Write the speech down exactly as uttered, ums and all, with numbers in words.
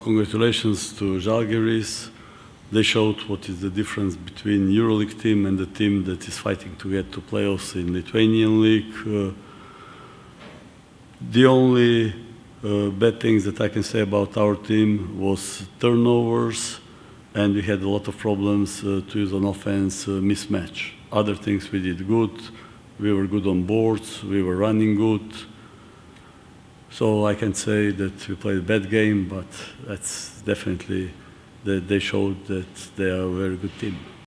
congratulations to Žalgiris. They showed what is the difference between Euroleague team and the team that is fighting to get to playoffs in Lithuanian league. Uh, the only uh, bad things that I can say about our team was turnovers, and we had a lot of problems uh, to use on offense, uh, mismatch. Other things we did good. We were good on boards. We were running good. So I can say that we played a bad game, but that's definitely that they showed that they are a very good team.